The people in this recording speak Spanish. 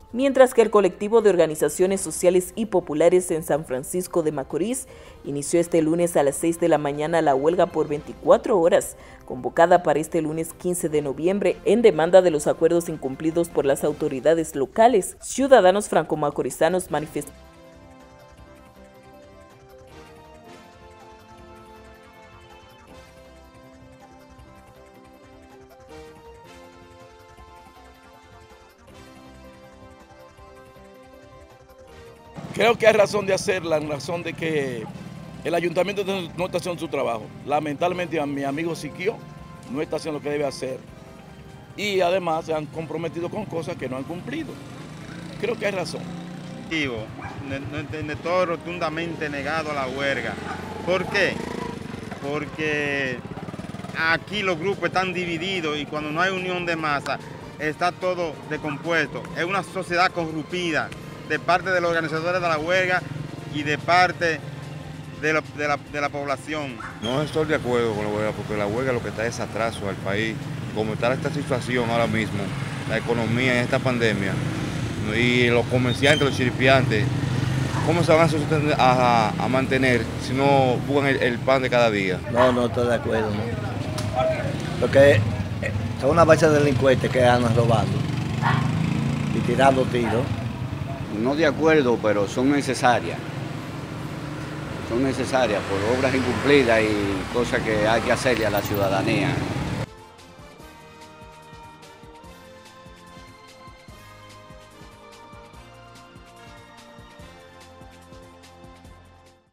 mientras que el colectivo de organizaciones sociales y populares en San Francisco de Macorís inició este lunes a las 6 de la mañana la huelga por 24 horas, convocada para este lunes 15 de noviembre en demanda de los acuerdos incumplidos por las autoridades locales. Ciudadanos franco-macorizanos manifestaron. Creo que hay razón de hacerla, en razón de que el ayuntamiento no está haciendo su trabajo. Lamentablemente mi amigo Siquio no está haciendo lo que debe hacer. Y además se han comprometido con cosas que no han cumplido. Creo que hay razón. Todo rotundamente negado a la huelga. ¿Por qué? Porque aquí los grupos están divididos y cuando no hay unión de masa está todo descompuesto. Es una sociedad corrompida de parte de los organizadores de la huelga y de parte de la población. No estoy de acuerdo con la huelga porque la huelga lo que está es atraso al país. Como está esta situación ahora mismo, la economía en esta pandemia y los comerciantes, los chiripiantes, ¿cómo se van a mantener si no buscan el pan de cada día? No estoy de acuerdo, ¿no? Porque son una base de delincuentes que andan robando y tirando tiros. No de acuerdo, pero son necesarias. Son necesarias por obras incumplidas y cosas que hay que hacerle a la ciudadanía.